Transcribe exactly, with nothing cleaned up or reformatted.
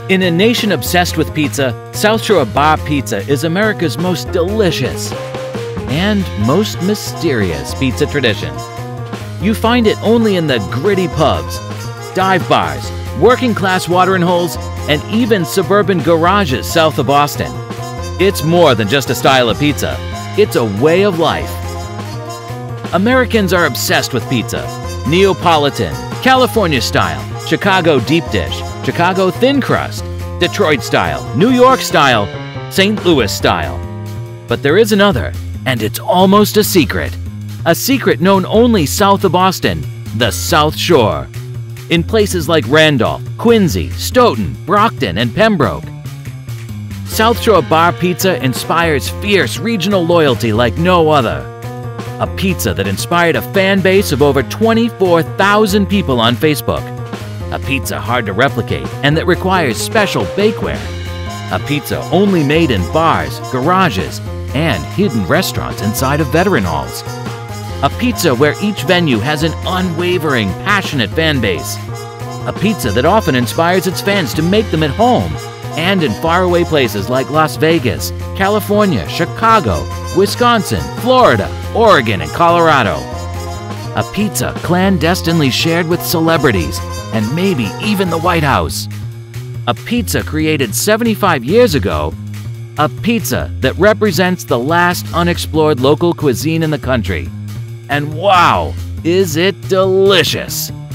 In a nation obsessed with pizza, South Shore Bar Pizza is America's most delicious and most mysterious pizza tradition. You find it only in the gritty pubs, dive bars, working-class watering holes, and even suburban garages south of Boston. It's more than just a style of pizza. It's a way of life. Americans are obsessed with pizza. Neapolitan, California style, Chicago deep dish, Chicago thin crust, Detroit style, New York style, Saint Louis style. But there is another, and it's almost a secret. A secret known only south of Boston, the South Shore. In places like Randolph, Quincy, Stoughton, Brockton, and Pembroke. South Shore Bar Pizza inspires fierce regional loyalty like no other. A pizza that inspired a fan base of over twenty-four thousand people on Facebook. A pizza hard to replicate and that requires special bakeware. A pizza only made in bars, garages, and hidden restaurants inside of veteran halls. A pizza where each venue has an unwavering, passionate fan base. A pizza that often inspires its fans to make them at home and in faraway places like Las Vegas, California, Chicago, Wisconsin, Florida, Oregon, and Colorado. A pizza clandestinely shared with celebrities and maybe even the White House. A pizza created seventy-five years ago. A pizza that represents the last unexplored local cuisine in the country. And wow, is it delicious!